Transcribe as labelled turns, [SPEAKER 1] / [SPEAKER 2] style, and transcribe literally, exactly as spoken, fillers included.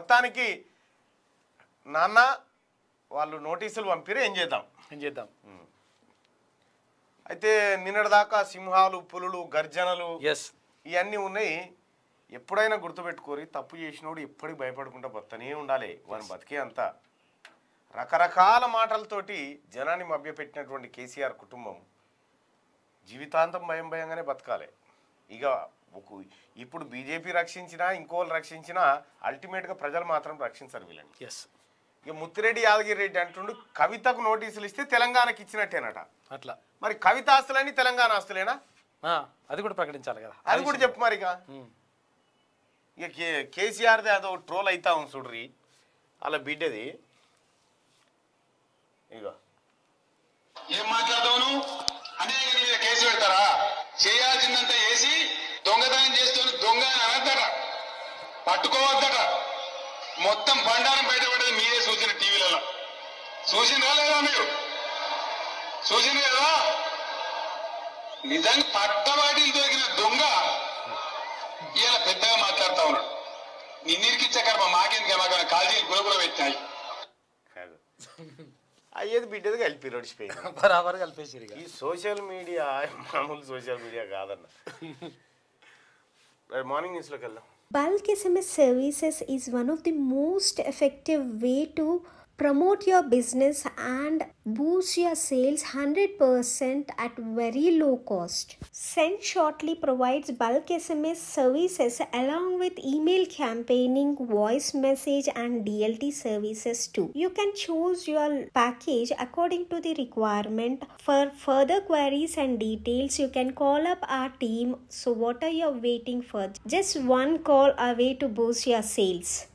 [SPEAKER 1] మొత్తానికి నాన్న వాళ్ళు నోటీసులు పంపిరు, ఏం చేద్దాం
[SPEAKER 2] ఏం చేద్దాం.
[SPEAKER 1] అయితే నిన్నటిదాకా సింహాలు పులులు గర్జనలు
[SPEAKER 2] ఎస్
[SPEAKER 1] ఇవన్నీ ఉన్నాయి. ఎప్పుడైనా గుర్తుపెట్టుకోరి, తప్పు చేసినోడు ఎప్పటికి భయపడకుండా బతనే ఉండాలి. వాని బతికే అంతా రకరకాల మాటలతోటి జనాన్ని మభ్యపెట్టినటువంటి కేసీఆర్ కుటుంబం జీవితాంతం భయం భయంగానే బతకాలి. ఇక ఇప్పుడు బీజేపీ రక్షించినా ఇంకోళ్ళు రక్షించినా అల్టిమేట్గా ప్రజలు మాత్రం రక్షించరు వీళ్ళని.
[SPEAKER 2] ఎస్
[SPEAKER 1] ఇక ముత్తిరెడ్డి యాదగిరి రెడ్డి అంటుండు కవితకు నోటీసులు ఇస్తే తెలంగాణకి ఇచ్చినట్టేనట.
[SPEAKER 2] అట్లా
[SPEAKER 1] మరి కవిత ఆస్తులని తెలంగాణ ఆస్తులేనా?
[SPEAKER 2] అది కూడా ప్రకటించాలి కదా,
[SPEAKER 1] అది కూడా చెప్పు మరి. ఇక కే కేసీఆర్ది అదో ట్రోల్ అవుతా ఉంది చూడ్రి అలా బిడ్డది. ఇక
[SPEAKER 3] ఏం మాట్లాడతావు అనేక కేసు పెడతారా? చేయాల్సిందంతా వేసి దొంగతనం చేస్తున్న దొంగ అని అనద్దట, పట్టుకోవద్దట. మొత్తం బండారం బయటపడేది మీరే చూసిన టీవీలలో. చూసిందా లేదా? మీరు చూసింది కదా? నిజంగా పట్టవాటిని దొరికిన దొంగ ఇలా పెద్దగా మాట్లాడుతా ఉన్నాడు. నిన్నిరికిచ్చా మా మాకేందుకు మాకు కాల్జీలు గులగుల పెట్టినాయి.
[SPEAKER 1] అయ్యేది బిడ్డది కలిపి నడిచిపోయింది,
[SPEAKER 2] బరాబర్ కలిపేసి.
[SPEAKER 1] ఈ సోషల్ మీడియా మామూలు సోషల్ మీడియా కాదన్న. మార్నింగ్ న్యూస్లోకి వెళ్దాం.
[SPEAKER 4] Bulk S M S services is one of the most effective way to promote your business and boost your sales one hundred percent at very low cost. Send Shortly provides bulk S M S services along with email campaigning, voice message and D L T services too. You can choose your package according to the requirement. For further queries and details, you can call up our team. So what are you waiting for? Just one call away to boost your sales.